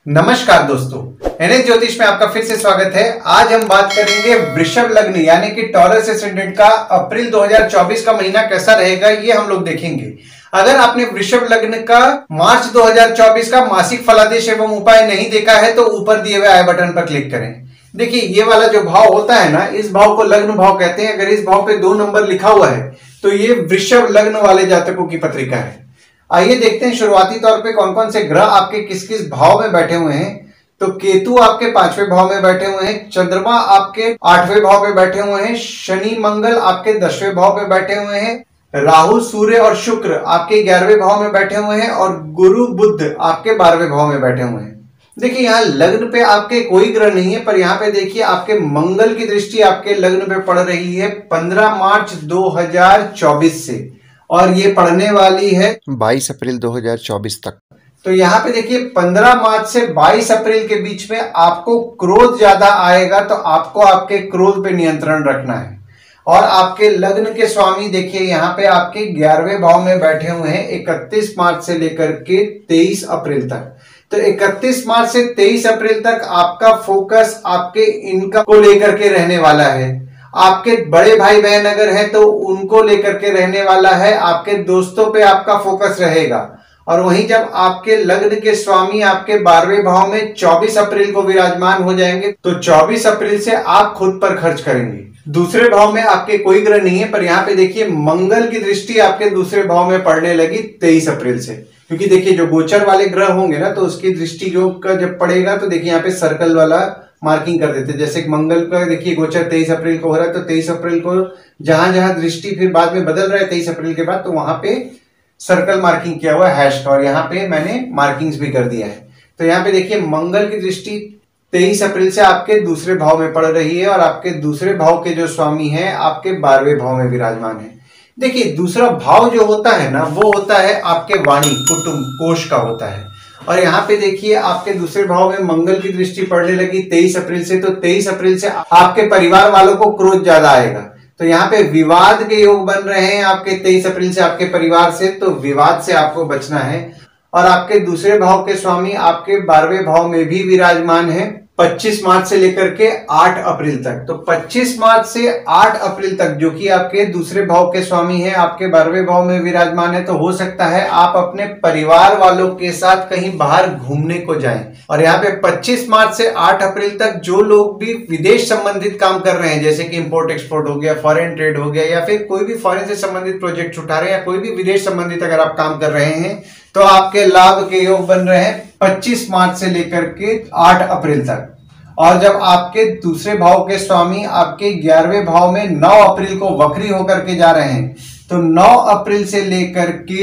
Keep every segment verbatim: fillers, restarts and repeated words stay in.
नमस्कार दोस्तों, एनएस ज्योतिष में आपका फिर से स्वागत है। आज हम बात करेंगे वृषभ लग्न यानी कि टॉरस एसेंडेंट का अप्रैल दो हज़ार चौबीस का महीना कैसा रहेगा, ये हम लोग देखेंगे। अगर आपने वृषभ लग्न का मार्च दो हज़ार चौबीस का मासिक फलादेश एवं उपाय नहीं देखा है तो ऊपर दिए हुए आई बटन पर क्लिक करें। देखिए, ये वाला जो भाव होता है ना, इस भाव को लग्न भाव कहते हैं। अगर इस भाव पे दो नंबर लिखा हुआ है तो ये वृषभ लग्न वाले जातकों की पत्रिका है। आइए देखते हैं शुरुआती तौर पे कौन कौन से ग्रह आपके किस किस भाव में बैठे हुए हैं। तो केतु आपके पांचवें भाव में बैठे हुए हैं, चंद्रमा आपके आठवें भाव में बैठे हुए हैं, शनि मंगल आपके दसवें भाव में बैठे हुए हैं, राहु सूर्य और शुक्र आपके ग्यारहवें भाव में बैठे हुए हैं और गुरु बुध आपके बारहवें भाव में बैठे हुए हैं। देखिए, यहाँ लग्न पे आपके कोई ग्रह नहीं है, पर यहाँ पे देखिए आपके मंगल की दृष्टि आपके लग्न पे पड़ रही है पंद्रह मार्च दो हज़ार चौबीस से, और ये पढ़ने वाली है बाईस अप्रैल दो हज़ार चौबीस तक। तो यहाँ पे देखिए पंद्रह मार्च से बाईस अप्रैल के बीच में आपको क्रोध ज्यादा आएगा, तो आपको आपके क्रोध पे नियंत्रण रखना है। और आपके लग्न के स्वामी देखिए यहाँ पे आपके ग्यारहवें भाव में बैठे हुए हैं इकतीस मार्च से लेकर के तेईस अप्रैल तक। तो इकतीस मार्च से तेईस अप्रैल तक आपका फोकस आपके इनकम को लेकर के रहने वाला है। आपके बड़े भाई बहन अगर है तो उनको लेकर के रहने वाला है। आपके दोस्तों पे आपका फोकस रहेगा। और वहीं जब आपके लग्न के स्वामी आपके बारहवें भाव में चौबीस अप्रैल को विराजमान हो जाएंगे तो चौबीस अप्रैल से आप खुद पर खर्च करेंगे। दूसरे भाव में आपके कोई ग्रह नहीं है, पर यहाँ पे देखिए मंगल की दृष्टि आपके दूसरे भाव में पड़ने लगी तेईस अप्रैल से। क्योंकि देखिए जो गोचर वाले ग्रह होंगे ना, तो उसकी दृष्टि जो का जब पड़ेगा तो देखिए यहाँ पे सर्कल वाला मार्किंग कर देते। जैसे मंगल का देखिए गोचर तेईस अप्रैल को हो रहा है, तो तेईस अप्रैल को जहां जहां दृष्टि फिर बाद में बदल रहा है तेईस अप्रैल के बाद, तो वहां पे सर्कल मार्किंग किया हुआ है हैश का, और यहाँ पे मैंने मार्किंग्स भी कर दिया है। तो यहाँ पे देखिए मंगल की दृष्टि तेईस अप्रैल से आपके दूसरे भाव में पड़ रही है, और आपके दूसरे भाव के जो स्वामी हैं आपके बारहवें भाव में विराजमान है। देखिए, दूसरा भाव जो होता है ना, वो होता है आपके वाणी कुटुंब कोष का होता है। और यहाँ पे देखिए आपके दूसरे भाव में मंगल की दृष्टि पड़ने लगी तेईस अप्रैल से, तो तेईस अप्रैल से आपके परिवार वालों को क्रोध ज्यादा आएगा। तो यहाँ पे विवाद के योग बन रहे हैं आपके तेईस अप्रैल से आपके परिवार से, तो विवाद से आपको बचना है। और आपके दूसरे भाव के स्वामी आपके बारहवें भाव में भी विराजमान है पच्चीस मार्च से लेकर के आठ अप्रैल तक। तो पच्चीस मार्च से आठ अप्रैल तक जो कि आपके दूसरे भाव के स्वामी हैं आपके बारहवें भाव में विराजमान है, तो हो सकता है आप अपने परिवार वालों के साथ कहीं बाहर घूमने को जाएं। और यहाँ पे पच्चीस मार्च से आठ अप्रैल तक जो लोग भी विदेश संबंधित काम कर रहे हैं, जैसे कि इंपोर्ट एक्सपोर्ट हो गया, फॉरेन ट्रेड हो गया, या फिर कोई भी फॉरेन से संबंधित प्रोजेक्ट उठा रहे हैं, या कोई भी विदेश संबंधित अगर आप काम कर रहे हैं, तो आपके लाभ के योग बन रहे हैं पच्चीस मार्च से लेकर के आठ अप्रैल तक। और जब आपके दूसरे भाव के स्वामी आपके ग्यारहवें भाव में नौ अप्रैल को वक्री होकर के जा रहे हैं, तो नौ अप्रैल से लेकर के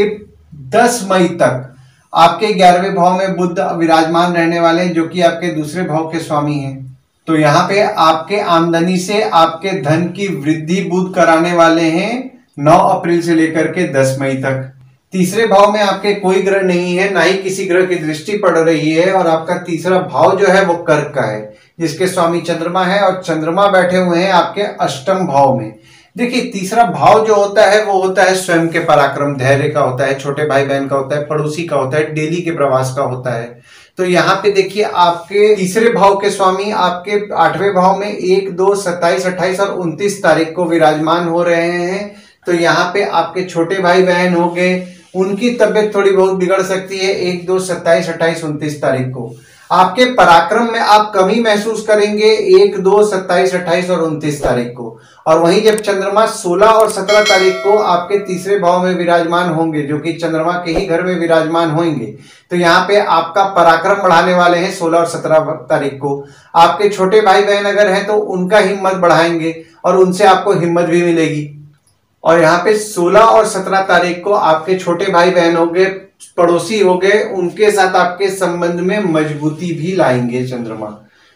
दस मई तक आपके ग्यारहवें भाव में बुध विराजमान रहने वाले हैं, जो कि आपके दूसरे भाव के स्वामी हैं। तो यहाँ पे आपके आमदनी से आपके धन की वृद्धि बुध कराने वाले हैं नौ अप्रैल से लेकर के दस मई तक। तीसरे भाव में आपके कोई ग्रह नहीं है, ना ही किसी ग्रह की दृष्टि पड़ रही है, और आपका तीसरा भाव जो है वो कर्क का है, जिसके स्वामी चंद्रमा है, और चंद्रमा बैठे हुए हैं आपके अष्टम भाव में। देखिए, तीसरा भाव जो होता है वो होता है स्वयं के पराक्रम, धैर्य का होता है, छोटे भाई बहन का होता है, पड़ोसी का होता है, डेली के प्रवास का होता है। तो यहाँ पे देखिए आपके तीसरे भाव के स्वामी आपके आठवें भाव में एक दो सत्ताईस अट्ठाईस और उनतीस तारीख को विराजमान हो रहे हैं। तो यहाँ पे आपके छोटे भाई बहन हो गए, उनकी तबियत थोड़ी बहुत बिगड़ सकती है एक दो सत्ताईस अट्ठाईस उनतीस तारीख को। आपके पराक्रम में आप कमी महसूस करेंगे एक दो सत्ताईस अट्ठाईस और उनतीस तारीख को। और वहीं जब चंद्रमा सोलह और सत्रह तारीख को आपके तीसरे भाव में विराजमान होंगे, जो कि चंद्रमा के ही घर में विराजमान होंगे, तो यहाँ पे आपका पराक्रम बढ़ाने वाले हैं सोलह और सत्रह तारीख को। आपके छोटे भाई बहन अगर हैं तो उनका हिम्मत बढ़ाएंगे और उनसे आपको हिम्मत भी मिलेगी। और यहाँ पे सोलह और सत्रह तारीख को आपके छोटे भाई बहन हो गए, पड़ोसी हो गए, उनके साथ आपके संबंध में मजबूती भी लाएंगे चंद्रमा।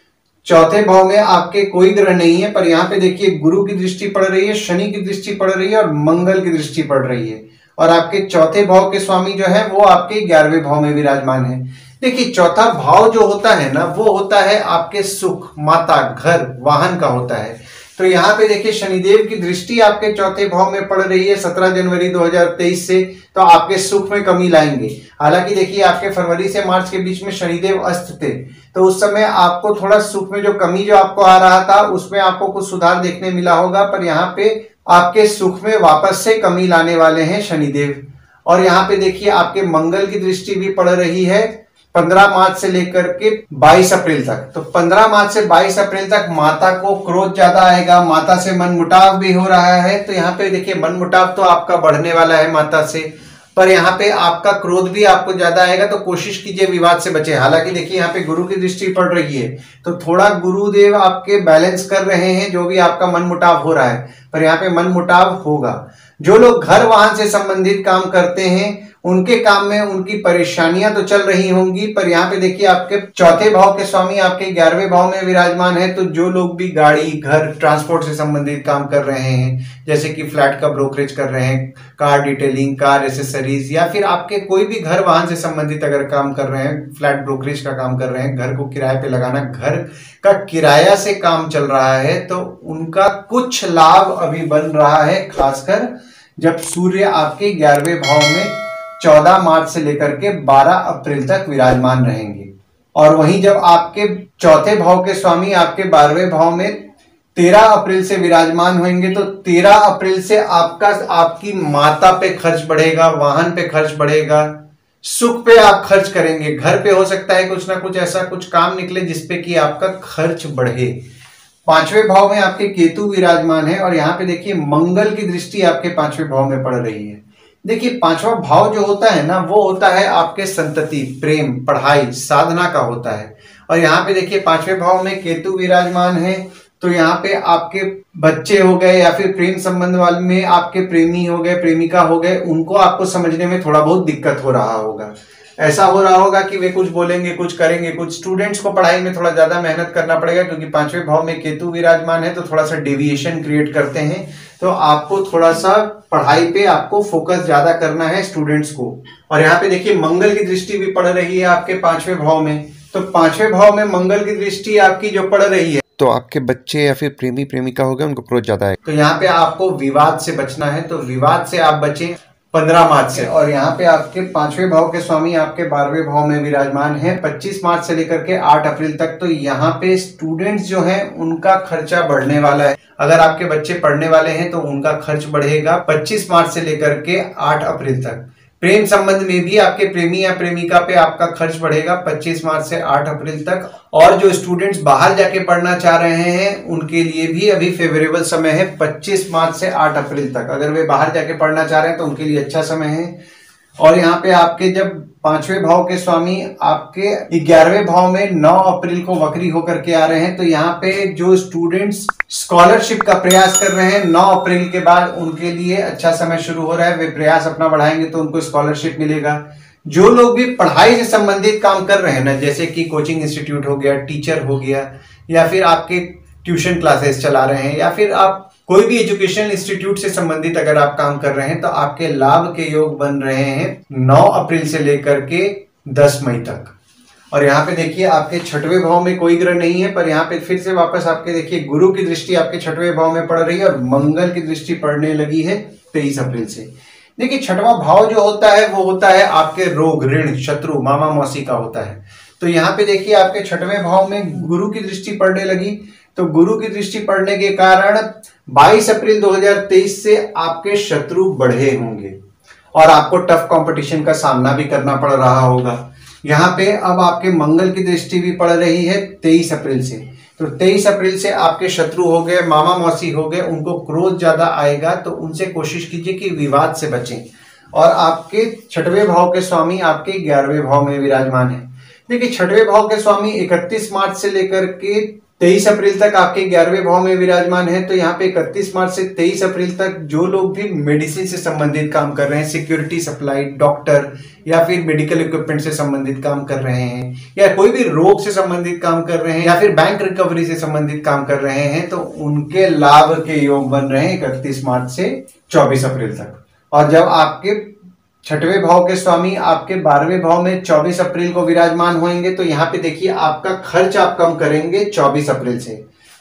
चौथे भाव में आपके कोई ग्रह नहीं है, पर यहाँ पे देखिए गुरु की दृष्टि पड़ रही है, शनि की दृष्टि पड़ रही है और मंगल की दृष्टि पड़ रही है। और आपके चौथे भाव के स्वामी जो है वो आपके ग्यारहवें भाव में विराजमान है। देखिए, चौथा भाव जो होता है ना, वो होता है आपके सुख, माता, घर, वाहन का होता है। तो यहाँ पे देखिए शनिदेव की दृष्टि आपके चौथे भाव में पड़ रही है सत्रह जनवरी दो हज़ार तेईस से, तो आपके सुख में कमी लाएंगे। हालांकि देखिए आपके फरवरी से मार्च के बीच में शनिदेव अस्त थे, तो उस समय आपको थोड़ा सुख में जो कमी जो आपको आ रहा था उसमें आपको कुछ सुधार देखने मिला होगा, पर यहाँ पे आपके सुख में वापस से कमी लाने वाले हैं शनिदेव। और यहाँ पे देखिए आपके मंगल की दृष्टि भी पड़ रही है पंद्रह मार्च से लेकर के बाईस अप्रैल तक। तो पंद्रह मार्च से बाईस अप्रैल तक माता को क्रोध ज्यादा आएगा, माता से मनमुटाव भी हो रहा है। तो यहाँ पे देखिए मनमुटाव तो आपका बढ़ने वाला है माता से, पर यहाँ पे आपका क्रोध भी आपको ज्यादा आएगा, तो कोशिश कीजिए विवाद से बचे। हालांकि देखिए यहाँ पे गुरु की दृष्टि पड़ रही है, तो थोड़ा गुरुदेव आपके बैलेंस कर रहे हैं जो भी आपका मनमुटाव हो रहा है, पर यहाँ पे मनमुटाव होगा। जो लोग घर वाहन से संबंधित काम करते हैं उनके काम में उनकी परेशानियां तो चल रही होंगी, पर यहाँ पे देखिए आपके चौथे भाव के स्वामी आपके ग्यारहवें भाव में विराजमान है। तो जो लोग भी गाड़ी, घर, ट्रांसपोर्ट से संबंधित काम कर रहे हैं, जैसे कि फ्लैट का ब्रोकरेज कर रहे हैं, कार डिटेलिंग, कार एसेसरीज, या फिर आपके कोई भी घर वाहन से संबंधित अगर काम कर रहे हैं, फ्लैट ब्रोकरेज का काम कर रहे हैं, घर को किराए पे लगाना, घर का किराया से काम चल रहा है, तो उनका कुछ लाभ अभी बन रहा है, खासकर जब सूर्य आपके ग्यारहवें भाव में चौदह मार्च से लेकर के बारह अप्रैल तक विराजमान रहेंगे। और वहीं जब आपके चौथे भाव के स्वामी आपके बारहवें भाव में तेरह अप्रैल से विराजमान होंगे, तो तेरह अप्रैल से आपका आपकी माता पे खर्च बढ़ेगा, वाहन पे खर्च बढ़ेगा, सुख पे आप खर्च करेंगे, घर पे हो सकता है कुछ ना कुछ ऐसा कुछ काम निकले जिसपे कि आपका खर्च बढ़े। पांचवें भाव में आपके केतु विराजमान है और यहाँ पे देखिए मंगल की दृष्टि आपके पांचवें भाव में पड़ रही है। देखिए पांचवा भाव जो होता है ना, वो होता है आपके संतति, प्रेम, पढ़ाई, साधना का होता है। और यहाँ पे देखिए पांचवें भाव में केतु विराजमान है, तो यहाँ पे आपके बच्चे हो गए या फिर प्रेम संबंध वाले में आपके प्रेमी हो गए, प्रेमिका हो गए, उनको आपको समझने में थोड़ा बहुत दिक्कत हो रहा होगा। ऐसा हो रहा होगा कि वे कुछ बोलेंगे, कुछ करेंगे, कुछ स्टूडेंट्स को पढ़ाई में थोड़ा ज्यादा मेहनत करना पड़ेगा, क्योंकि पांचवें भाव में केतु विराजमान है, तो थोड़ा सा डेविएशन क्रिएट करते हैं। तो आपको थोड़ा सा पढ़ाई पे आपको फोकस ज्यादा करना है स्टूडेंट्स को। और यहाँ पे देखिए मंगल की दृष्टि भी पड़ रही है आपके पांचवें भाव में, तो पांचवें भाव में मंगल की दृष्टि आपकी जो पड़ रही है, तो आपके बच्चे या फिर प्रेमी प्रेमिका हो गए, उनको क्रोध ज्यादा है, तो यहाँ पे आपको विवाद से बचना है। तो विवाद से आप बचें पंद्रह मार्च से। और यहाँ पे आपके पांचवें भाव के स्वामी आपके बारहवें भाव में विराजमान है पच्चीस मार्च से लेकर के आठ अप्रैल तक। तो यहाँ पे स्टूडेंट्स जो हैं उनका खर्चा बढ़ने वाला है। अगर आपके बच्चे पढ़ने वाले हैं तो उनका खर्च बढ़ेगा पच्चीस मार्च से लेकर के आठ अप्रैल तक। प्रेम संबंध में भी आपके प्रेमी या प्रेमिका पे आपका खर्च बढ़ेगा पच्चीस मार्च से आठ अप्रैल तक। और जो स्टूडेंट्स बाहर जाके पढ़ना चाह रहे हैं उनके लिए भी अभी फेवरेबल समय है पच्चीस मार्च से आठ अप्रैल तक। अगर वे बाहर जाके पढ़ना चाह रहे हैं तो उनके लिए अच्छा समय है। और यहाँ पे आपके जब पांचवें भाव के स्वामी आपके ग्यारहवें भाव में नौ अप्रैल को वक्री होकर के आ रहे हैं, तो यहाँ पे जो स्टूडेंट्स स्कॉलरशिप का प्रयास कर रहे हैं नौ अप्रैल के बाद उनके लिए अच्छा समय शुरू हो रहा है। वे प्रयास अपना बढ़ाएंगे तो उनको स्कॉलरशिप मिलेगा। जो लोग भी पढ़ाई से संबंधित काम कर रहे हैं ना, जैसे कि कोचिंग इंस्टीट्यूट हो गया, टीचर हो गया, या फिर आपके ट्यूशन क्लासेस चला रहे हैं, या फिर आप कोई भी एजुकेशनल इंस्टीट्यूट से संबंधित अगर आप काम कर रहे हैं, तो आपके लाभ के योग बन रहे हैं नौ अप्रैल से लेकर के दस मई तक। और यहाँ पे देखिए आपके छठवें भाव में कोई ग्रह नहीं है, पर यहाँ पे फिर से वापस आपके देखिए गुरु की दृष्टि आपके छठवें भाव में पड़ रही है और मंगल की दृष्टि पड़ने लगी है तेईस अप्रैल से। देखिए छठवां भाव जो होता है वो होता है आपके रोग, ऋण, शत्रु, मामा मौसी का होता है। तो यहाँ पे देखिए आपके छठवें भाव में गुरु की दृष्टि पड़ने लगी, तो गुरु की दृष्टि पड़ने के कारण बाईस अप्रैल दो हज़ार तेईस से आपके शत्रु बढ़े होंगे और आपको टफ कंपटीशन का सामना भी करना पड़ रहा होगा। यहाँ पे अब आपके मंगल की दृष्टि भी पड़ रही है तेईस अप्रैल से, तो तेईस अप्रैल से आपके शत्रु हो गए, मामा मौसी हो गए, उनको क्रोध ज्यादा आएगा, तो उनसे कोशिश कीजिए कि विवाद से बचें। और आपके छठवें भाव के स्वामी आपके ग्यारहवें भाव में विराजमान है। देखिए छठवें भाव के स्वामी इकतीस मार्च से लेकर के तेईस अप्रैल तक आपके ग्यारहवें भाव में विराजमान है। तो यहाँ पे इकतीस मार्च से तेईस अप्रैल तक जो लोग भी मेडिसिन से संबंधित काम कर रहे हैं, सिक्योरिटी सप्लाई, डॉक्टर या फिर मेडिकल इक्विपमेंट से संबंधित काम कर रहे हैं, या कोई भी रोग से संबंधित काम कर रहे हैं, या फिर बैंक रिकवरी से संबंधित काम कर रहे हैं, तो उनके लाभ के योग बन रहे हैं इकतीस मार्च से चौबीस अप्रैल तक। और जब आपके छठवें भाव के स्वामी आपके बारहवें भाव में चौबीस अप्रैल को विराजमान होंगे, तो यहाँ पे देखिए आपका खर्च आप कम करेंगे चौबीस अप्रैल से।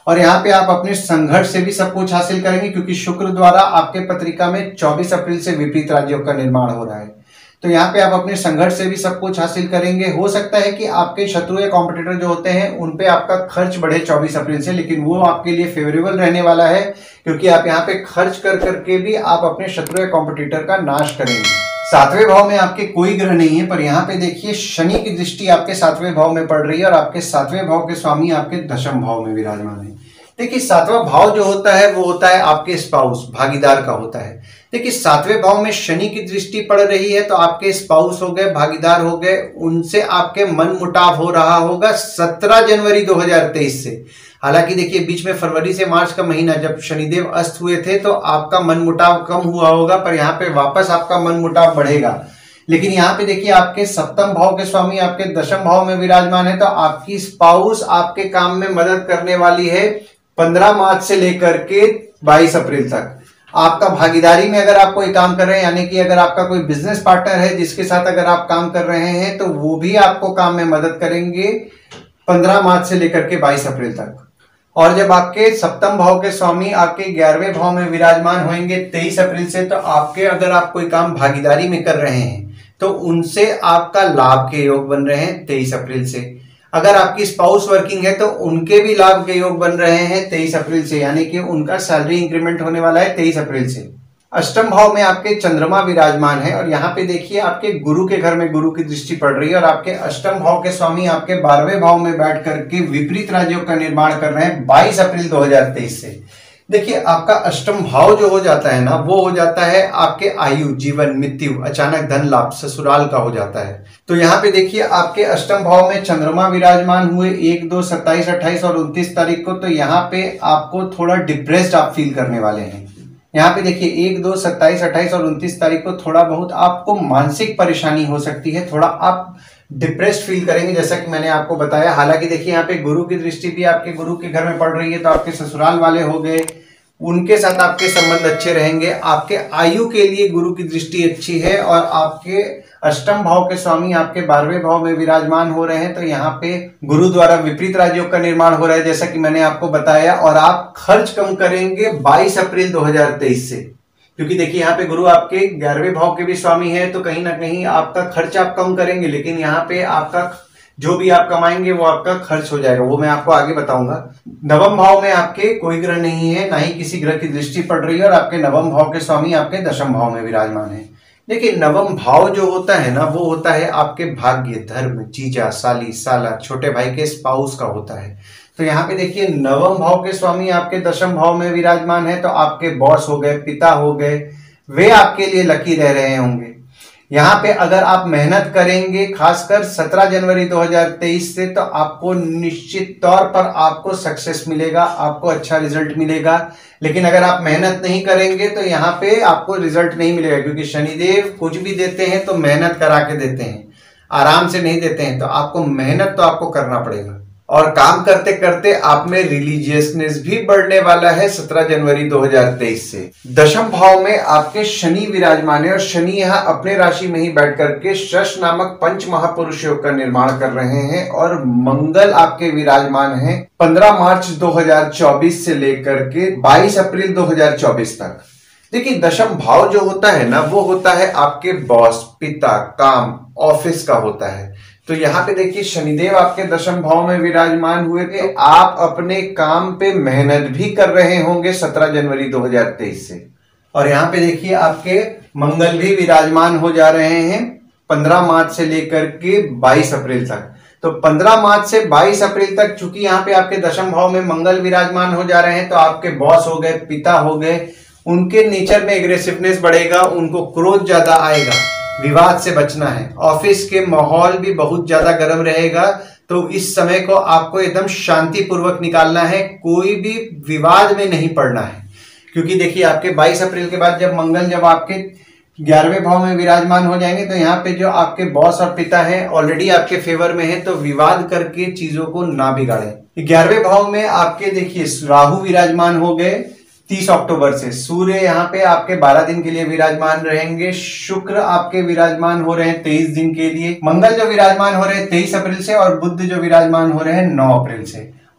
और यहाँ पे आप अपने संघर्ष से भी सब कुछ हासिल करेंगे, क्योंकि शुक्र द्वारा आपके पत्रिका में चौबीस अप्रैल से विपरीत राजयोग का निर्माण हो रहा है। तो यहाँ पे आप अपने संघर्ष से भी सब कुछ हासिल करेंगे। हो सकता है कि आपके शत्रु या कॉम्पिटिटर जो होते हैं उन पे आपका खर्च बढ़े चौबीस अप्रैल से, लेकिन वो आपके लिए फेवरेबल रहने वाला है, क्योंकि आप यहाँ पे खर्च कर करके भी आप अपने शत्रु या कॉम्पिटिटर का नाश करेंगे। सातवें भाव में आपके कोई ग्रह नहीं है, पर यहाँ पे देखिए शनि की दृष्टि आपके सातवें भाव में पड़ रही है और आपके सातवें भाव के स्वामी आपके दशम भाव में विराजमान है। देखिए सातवां भाव जो होता है वो होता है आपके स्पाउस, भागीदार का होता है। देखिए सातवें भाव में शनि की दृष्टि पड़ रही है, तो आपके स्पाउस हो गए, भागीदार हो गए, उनसे आपके मन मुटाव हो रहा होगा सत्रह जनवरी दो हजार तेईस से। हालांकि देखिए बीच में फरवरी से मार्च का महीना जब शनिदेव अस्त हुए थे तो आपका मन मुटाव कम हुआ होगा, पर यहाँ पे वापस आपका मन मुटाव बढ़ेगा। लेकिन यहाँ पे देखिए आपके सप्तम भाव के स्वामी आपके दशम भाव में विराजमान है, तो आपकी स्पाउस आपके काम में मदद करने वाली है पंद्रह मार्च से लेकर के बाईस अप्रैल तक। आपका भागीदारी में अगर आप कोई काम कर रहे हैं, यानी कि अगर आपका कोई बिजनेस पार्टनर है जिसके साथ अगर आप काम कर रहे हैं, तो वो भी आपको काम में मदद करेंगे पंद्रह मार्च से लेकर के बाईस अप्रैल तक। और जब आपके सप्तम भाव के स्वामी आपके ग्यारहवें भाव में विराजमान होंगे तेईस अप्रैल से, तो आपके अगर आप कोई काम भागीदारी में कर रहे हैं तो उनसे आपका लाभ के योग बन रहे हैं तेईस अप्रैल से। अगर आपकी स्पाउस वर्किंग है तो उनके भी लाभ के योग बन रहे हैं तेईस अप्रैल से, यानी कि उनका सैलरी इंक्रीमेंट होने वाला है तेईस अप्रैल से। अष्टम भाव में आपके चंद्रमा विराजमान है और यहाँ पे देखिए आपके गुरु के घर में गुरु की दृष्टि पड़ रही है और आपके अष्टम भाव के स्वामी आपके बारहवें भाव में बैठ करके विपरीत राजयोग का निर्माण कर रहे हैं बाईस अप्रैल दो हजार तेईस से। देखिए आपका अष्टम भाव जो हो जाता है ना, वो हो जाता है आपके आयु, जीवन, मृत्यु, अचानक धन लाभ, ससुराल का हो जाता है। तो यहाँ पे देखिए आपके अष्टम भाव में चंद्रमा विराजमान हुए एक दो सत्ताईस अट्ठाईस और उनतीस तारीख को, तो यहाँ पे आपको थोड़ा डिप्रेस्ड आप फील करने वाले हैं। यहाँ पे देखिए एक दो सत्ताईस अट्ठाईस और उनतीस तारीख को थोड़ा बहुत आपको मानसिक परेशानी हो सकती है, थोड़ा आप डिप्रेस्ड फील करेंगे, जैसा कि मैंने आपको बताया। हालांकि देखिए यहाँ पे गुरु की दृष्टि भी आपके गुरु के घर में पड़ रही है, तो आपके ससुराल वाले हो गए, उनके साथ आपके संबंध अच्छे रहेंगे। आपके आयु के लिए गुरु की दृष्टि अच्छी है और आपके अष्टम भाव के स्वामी आपके बारहवें भाव में विराजमान हो रहे हैं, तो यहाँ पे गुरु द्वारा विपरीत राजयोग का निर्माण हो रहा है, जैसा कि मैंने आपको बताया। और आप खर्च कम करेंगे बाईस अप्रैल दो हजार तेईस से, क्योंकि देखिए यहाँ पे गुरु आपके ग्यारहवें भाव के भी स्वामी है, तो कहीं ना कहीं आपका खर्च आप कम करेंगे, लेकिन यहाँ पे आपका जो भी आप कमाएंगे वो आपका खर्च हो जाएगा, वो मैं आपको आगे बताऊंगा। नवम भाव में आपके कोई ग्रह नहीं है, ना ही किसी ग्रह की दृष्टि पड़ रही है और आपके नवम भाव के स्वामी आपके दशम भाव में विराजमान है। देखिए नवम भाव जो होता है ना, वो होता है आपके भाग्य, धर्म, जीजा, साली, साला, छोटे भाई के स्पाउस का होता है। तो यहाँ पे देखिए नवम भाव के स्वामी आपके दशम भाव में विराजमान है, तो आपके बॉस हो गए, पिता हो गए, वे आपके लिए लकी रह रहे होंगे। यहाँ पे अगर आप मेहनत करेंगे, खासकर सत्रह जनवरी दो हजार तेईस से, तो आपको निश्चित तौर पर आपको सक्सेस मिलेगा, आपको अच्छा रिजल्ट मिलेगा। लेकिन अगर आप मेहनत नहीं करेंगे तो यहाँ पे आपको रिजल्ट नहीं मिलेगा, क्योंकि शनिदेव कुछ भी देते हैं तो मेहनत करा के देते हैं, आराम से नहीं देते हैं। तो आपको मेहनत तो आपको करना पड़ेगा और काम करते करते आप में रिलीजियसनेस भी बढ़ने वाला है सत्रह जनवरी दो हजार तेईस से। दशम भाव में आपके शनि विराजमान है और शनि यहाँ अपने राशि में ही बैठ करके शश नामक पंच महापुरुष योग का निर्माण कर रहे हैं और मंगल आपके विराजमान है पंद्रह मार्च दो हजार चौबीस से लेकर के बाईस अप्रैल दो हजार चौबीस तक। देखिए दशम भाव जो होता है ना, वो होता है आपके बॉस, पिता, काम, ऑफिस का होता है। तो यहाँ पे देखिए शनिदेव आपके दशम भाव में विराजमान हुए थे, आप अपने काम पे मेहनत भी कर रहे होंगे सत्रह जनवरी दो हजार तेईस से। और यहाँ पे देखिए आपके मंगल भी विराजमान हो जा रहे हैं पंद्रह मार्च से लेकर के बाईस अप्रैल तक। तो पंद्रह मार्च से बाईस अप्रैल तक चूंकि यहाँ पे आपके दशम भाव में मंगल विराजमान हो जा रहे हैं, तो आपके बॉस हो गए, पिता हो गए, उनके नेचर में एग्रेसिवनेस बढ़ेगा, उनको क्रोध ज्यादा आएगा, विवाद से बचना है। ऑफिस के माहौल भी बहुत ज्यादा गर्म रहेगा, तो इस समय को आपको एकदम शांति पूर्वक निकालना है, कोई भी विवाद में नहीं पड़ना है। क्योंकि देखिए आपके बाईस अप्रैल के बाद जब मंगल जब आपके ग्यारहवें भाव में विराजमान हो जाएंगे, तो यहाँ पे जो आपके बॉस और पिता है ऑलरेडी आपके फेवर में है, तो विवाद करके चीजों को ना बिगाड़े। ग्यारहवें भाव में आपके देखिए राहु विराजमान हो गए तीस अक्टूबर से, सूर्य यहाँ पे आपके बारह दिन के लिए विराजमान रहेंगे, शुक्र आपके विराजमान हो रहे हैं तेईस दिन के लिए, मंगल जो विराजमान हो रहे हैं तेईस अप्रैल से और बुध जो विराजमान हो रहे हैं नौ अप्रैल से।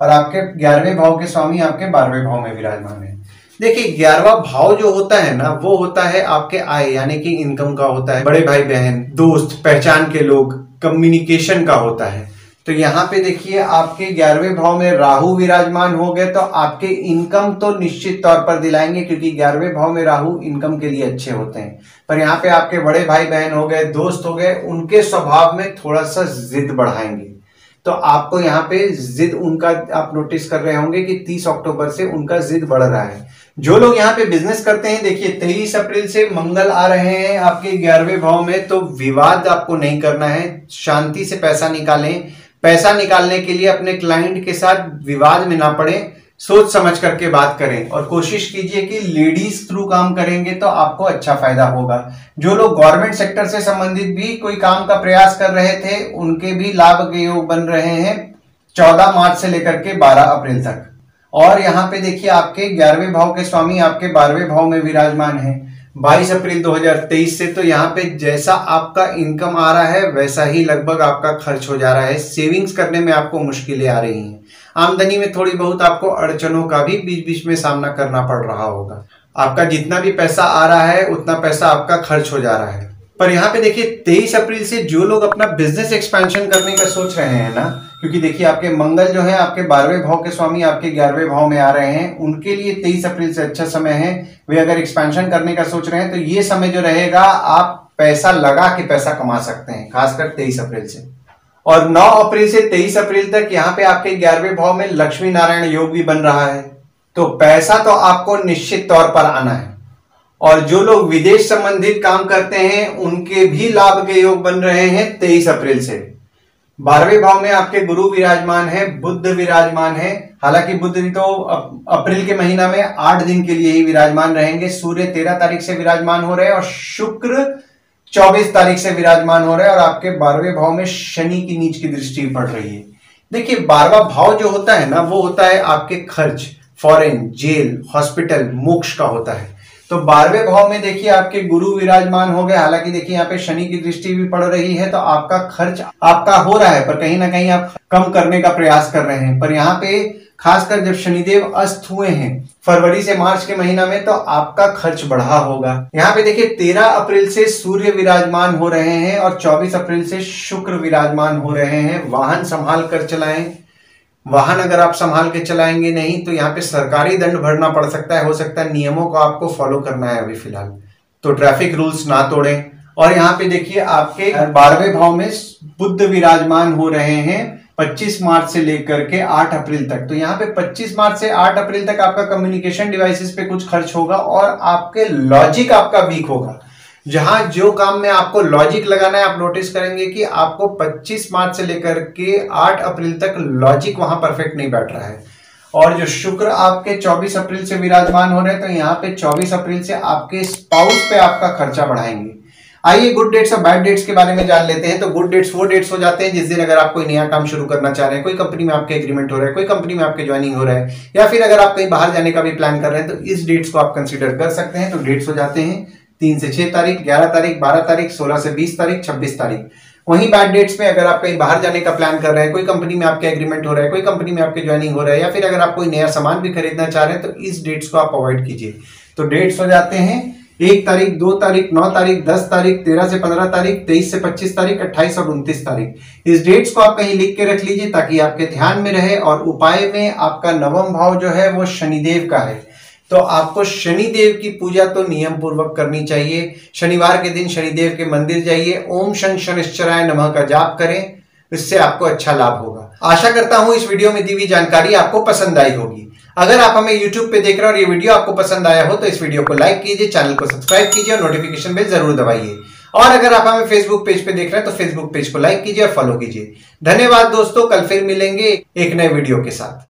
और आपके ग्यारहवें भाव के स्वामी आपके बारहवें भाव में विराजमान है। देखिए ग्यारहवां भाव जो होता है ना, वो होता है आपके आय यानी कि इनकम का होता है, बड़े भाई बहन, दोस्त, पहचान के लोग, कम्युनिकेशन का होता है। तो यहाँ पे देखिए आपके ग्यारहवें भाव में राहु विराजमान हो गए तो आपके इनकम तो निश्चित तौर पर दिलाएंगे, क्योंकि ग्यारहवें भाव में राहु इनकम के लिए अच्छे होते हैं। पर यहाँ पे आपके बड़े भाई बहन हो गए, दोस्त हो गए, उनके स्वभाव में थोड़ा सा जिद बढ़ाएंगे। तो आपको यहाँ पे जिद उनका आप नोटिस कर रहे होंगे कि तीस अक्टूबर से उनका जिद बढ़ रहा है। जो लोग यहाँ पे बिजनेस करते हैं, देखिए तेईस अप्रैल से मंगल आ रहे हैं आपके ग्यारहवें भाव में, तो विवाद आपको नहीं करना है, शांति से पैसा निकालें। पैसा निकालने के लिए अपने क्लाइंट के साथ विवाद में ना पड़े, सोच समझ करके बात करें और कोशिश कीजिए कि लेडीज थ्रू काम करेंगे तो आपको अच्छा फायदा होगा। जो लोग गवर्नमेंट सेक्टर से संबंधित भी कोई काम का प्रयास कर रहे थे, उनके भी लाभ के योग बन रहे हैं चौदह मार्च से लेकर के बारह अप्रैल तक। और यहाँ पे देखिए आपके ग्यारहवें भाव के स्वामी आपके बारहवें भाव में विराजमान है बाईस अप्रैल दो हज़ार तेईस से। तो यहाँ पे जैसा आपका इनकम आ रहा है वैसा ही लगभग आपका खर्च हो जा रहा है। सेविंग्स करने में आपको मुश्किलें आ रही हैं, आमदनी में थोड़ी बहुत आपको अड़चनों का भी बीच बीच में सामना करना पड़ रहा होगा। आपका जितना भी पैसा आ रहा है उतना पैसा आपका खर्च हो जा रहा है। पर यहाँ पे देखिए तेईस अप्रैल से जो लोग अपना बिजनेस एक्सपेंशन करने का सोच रहे हैं ना, क्योंकि देखिए आपके मंगल जो है आपके बारहवें भाव के स्वामी आपके ग्यारहवें भाव में आ रहे हैं, उनके लिए तेईस अप्रैल से अच्छा समय है। वे अगर एक्सपेंशन करने का सोच रहे हैं तो ये समय जो रहेगा आप पैसा लगा के पैसा कमा सकते हैं, खासकर तेईस अप्रैल से। और नौ अप्रैल से तेईस अप्रैल तक यहाँ पे आपके ग्यारहवें भाव में लक्ष्मी नारायण योग भी बन रहा है, तो पैसा तो आपको निश्चित तौर पर आना है। और जो लोग विदेश संबंधित काम करते हैं उनके भी लाभ के योग बन रहे हैं तेईस अप्रैल से। बारहवें भाव में आपके गुरु विराजमान है, बुध विराजमान है। हालांकि बुध तो अप्रैल के महीना में आठ दिन के लिए ही विराजमान रहेंगे। सूर्य तेरह तारीख से विराजमान हो रहे हैं और शुक्र चौबीस तारीख से विराजमान हो रहे हैं और आपके बारहवें भाव में शनि की नीच की दृष्टि पड़ रही है। देखिए बारहवां भाव जो होता है ना, वो होता है आपके खर्च, फॉरेन, जेल, हॉस्पिटल, मोक्ष का होता है। तो बारहवें भाव में देखिए आपके गुरु विराजमान हो गए। हालांकि देखिए यहाँ पे शनि की दृष्टि भी पड़ रही है, तो आपका खर्च आपका हो रहा है, पर कहीं ना कहीं आप कम करने का प्रयास कर रहे हैं। पर यहाँ पे खासकर जब शनिदेव अस्त हुए हैं फरवरी से मार्च के महीना में, तो आपका खर्च बढ़ा होगा। यहाँ पे देखिए तेरह अप्रैल से सूर्य विराजमान हो रहे हैं और चौबीस अप्रैल से शुक्र विराजमान हो रहे हैं। वाहन संभाल कर चलाएं। वाहन अगर आप संभाल के चलाएंगे नहीं तो यहाँ पे सरकारी दंड भरना पड़ सकता है। हो सकता है नियमों को आपको फॉलो करना है अभी फिलहाल, तो ट्रैफिक रूल्स ना तोड़ें। और यहाँ पे देखिए आपके बारहवें भाव में बुध विराजमान हो रहे हैं पच्चीस मार्च से लेकर के आठ अप्रैल तक। तो यहाँ पे पच्चीस मार्च से आठ अप्रैल तक आपका कम्युनिकेशन डिवाइसेस पे कुछ खर्च होगा और आपके लॉजिक आपका वीक होगा। जहां जो काम में आपको लॉजिक लगाना है, आप नोटिस करेंगे कि आपको पच्चीस मार्च से लेकर के आठ अप्रैल तक लॉजिक वहां परफेक्ट नहीं बैठ रहा है। और जो शुक्र आपके चौबीस अप्रैल से विराजमान हो रहे हैं, तो यहाँ पे चौबीस अप्रैल से आपके स्पाउस पे आपका खर्चा बढ़ाएंगे। आइए गुड डेट्स और बैड डेट्स के बारे में जान लेते हैं। तो गुड डेट्स वो डेट्स हो जाते हैं जिस दिन अगर आप कोई नया काम शुरू करना चाह रहे हैं, कोई कंपनी में आपके एग्रीमेंट हो रहा है, कोई कंपनी में आपके ज्वाइनिंग हो रहा है, या फिर अगर आप कहीं बाहर जाने का भी प्लान कर रहे हैं, तो इस डेट्स को आप कंसिडर कर सकते हैं। तो डेट्स हो जाते हैं तीन से छह तारीख, ग्यारह तारीख, बारह तारीख, सोलह से बीस तारीख, छब्बीस तारीख। वहीं बैड डेट्स में अगर आप कहीं बाहर जाने का प्लान कर रहे हैं, कोई कंपनी में आपके एग्रीमेंट हो रहा है, कोई कंपनी में आपके ज्वाइनिंग हो रहा है, या फिर अगर आप कोई नया सामान भी खरीदना चाह रहे हैं, तो इस डेट्स को आप अवॉइड कीजिए। तो डेट्स हो जाते हैं एक तारीख, दो तारीख, नौ तारीख, दस तारीख, तेरह से पंद्रह तारीख, तेईस से पच्चीस तारीख, अट्ठाईस और उनतीस तारीख। इस डेट्स को आप कहीं लिख के रख लीजिए ताकि आपके ध्यान में रहे। और उपाय में आपका नवम भाव जो है वो शनिदेव का है, तो आपको शनिदेव की पूजा तो नियम पूर्वक करनी चाहिए। शनिवार के दिन शनिदेव के मंदिर जाइए, ओम शं शनिश्चराय नमः का जाप करें, इससे आपको अच्छा लाभ होगा। आशा करता हूं इस वीडियो में दी हुई जानकारी आपको पसंद आई होगी। अगर आप हमें YouTube पे देख रहे हैं और ये वीडियो आपको पसंद आया हो तो इस वीडियो को लाइक कीजिए, चैनल को सब्सक्राइब कीजिए और नोटिफिकेशन बेल जरूर दबाइए। और अगर आप हमें फेसबुक पेज पे देख रहे हैं तो फेसबुक पेज को लाइक कीजिए और फॉलो कीजिए। धन्यवाद दोस्तों, कल फिर मिलेंगे एक नए वीडियो के साथ।